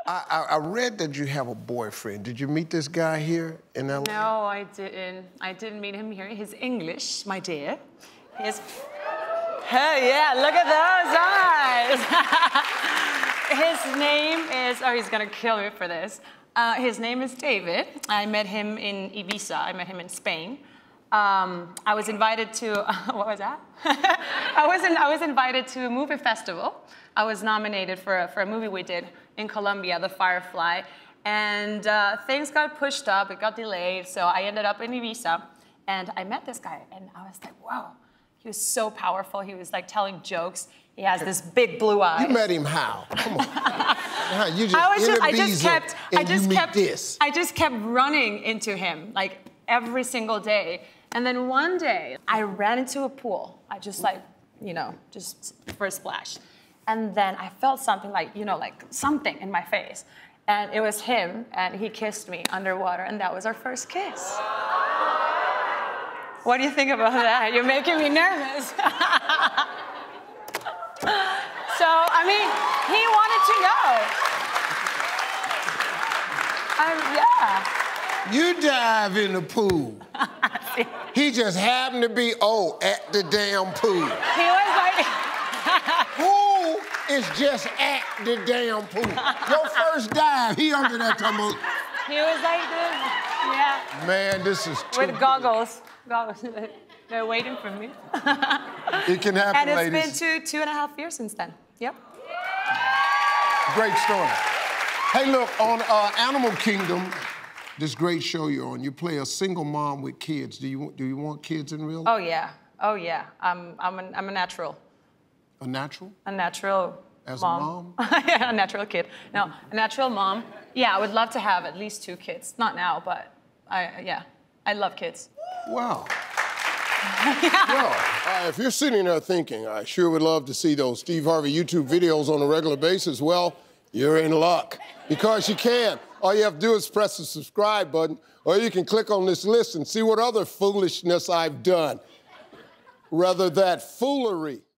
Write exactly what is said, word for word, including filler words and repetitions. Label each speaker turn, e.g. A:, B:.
A: I, I, I read that you have a boyfriend. Did you meet this guy here in L A?
B: No, I didn't. I didn't meet him here. He's English, my dear. His... Hey, yeah, look at those eyes. His name is... Oh, he's gonna kill me for this. Uh, his name is David. I met him in Ibiza. I met him in Spain. Um, I was invited to, uh, what was that? I, was in, I was invited to a movie festival. I was nominated for a, for a movie we did in Colombia, The Firefly. And uh, things got pushed up, it got delayed, so I ended up in Ibiza. And I met this guy, and I was like, whoa. He was so powerful. He was like telling jokes. He has this big blue eye.
A: You met him how? Come on. You just
B: I was
A: in
B: just,
A: Ibiza
B: I just kept,
A: and
B: I just
A: you meet
B: kept,
A: this.
B: I just kept running into him like every single day. And then one day, I ran into a pool. I just like, you know, just for a splash. And then I felt something like, you know, like something in my face. And it was him, and he kissed me underwater, and that was our first kiss. What do you think about that? You're making me nervous. So, I mean, he wanted to know. Um, yeah.
A: You dive in the pool. He just happened to be, oh, at the damn pool.
B: He was like...
A: Who is just at the damn pool? Your first dive, he under that tumble.
B: He was like this, yeah.
A: Man, this is too
B: With goggles. Goggles. They're waiting for me.
A: It can happen,
B: and it's
A: ladies.
B: been two, two and a half years since then. Yep.
A: Great story. Hey, look, on uh, Animal Kingdom, this great show you're on, you play a single mom with kids. Do you, do you want kids in real life?
B: Oh, yeah. Oh, yeah. I'm, I'm, a, I'm a natural.
A: A natural?
B: A natural
A: As
B: mom.
A: a mom?
B: Yeah, a natural kid. No, a natural mom. Yeah, I would love to have at least two kids. Not now, but I, yeah, I love kids.
A: Wow. Well, uh, if you're sitting there thinking, I sure would love to see those Steve Harvey YouTube videos on a regular basis, well, you're in luck, because you can. All you have to do is press the subscribe button, or you can click on this list and see what other foolishness I've done. Rather that foolery.